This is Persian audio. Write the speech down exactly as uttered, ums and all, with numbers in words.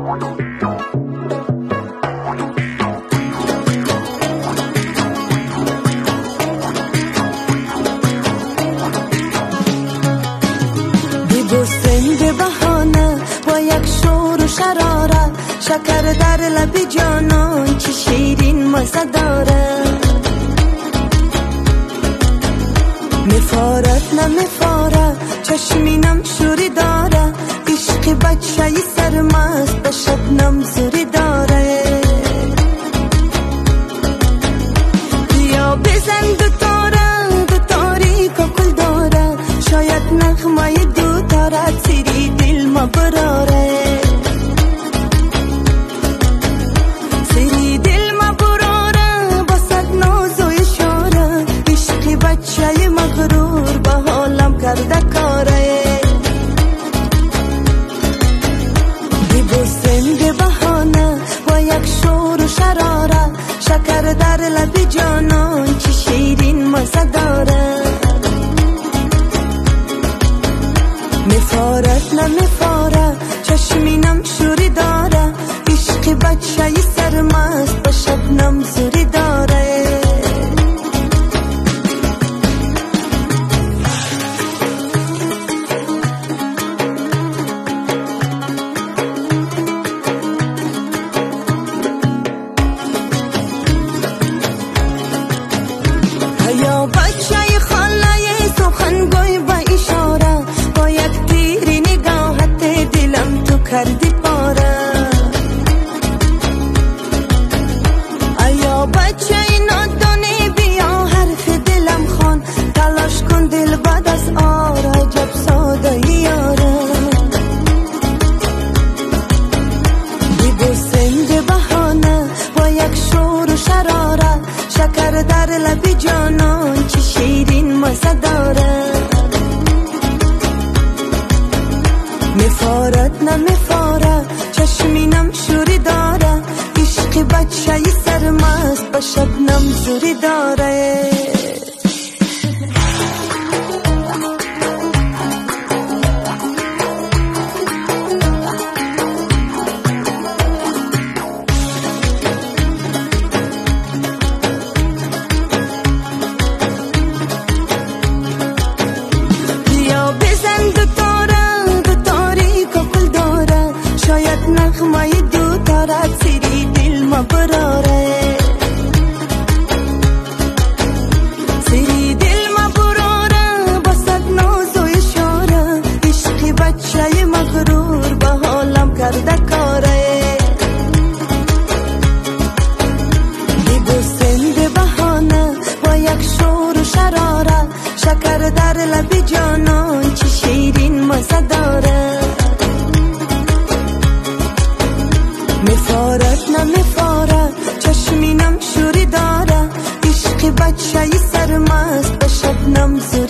به بهانه با یک شور و شراره، شکر در لب جانان چه شیرین مزه داره. میفارد نمیفاره چشمینم شوری داره، عشق بچه سرمست به شبنم زوری داره. بیا بزن دو تاره دو تاریک و کل داره، شاید نغمه دو تاره سری دل ما براره. سری دل ما براره با صد ناز و اشاره، عشق بچه مغرور به حالم کرده کاره. ببوسم به بهانه با یک شور و شراره، شکر در لب جانان چه شیرین مزه داره. میفارد نمیفاره چشمینم شوری داره، عشق بچه سرمست به شبنم زوری داره. یا بچه خاله سخنگوی به اشاره، با یک تیر نگاهت دلم تو کردی پاره. یا بچه نادانی بیا حرف دلم خوان، تلاش کن دل بعد از آره عجب ساده یاره. ببوسم به بهانه با یک شور و شراره، شکر در لب جانان چه شیرین مزه داره. میفارد نمیفاره چشمینم شوری داره، عشق بچه سرمست به شبنم زوری داره. نغمه دو تاره سری دل ما براره. سری دل ما براره با صد ناز و اشاره، عشق بچه مغرور به حالم کرده کاره. ببوسم به بهانه با یک شور و شراره، شکر در لب جانان چه شیرین مزه داره. میفارد نمیفاره چشمینم شوری داره، عشق بچه سرمست به شبنم زوری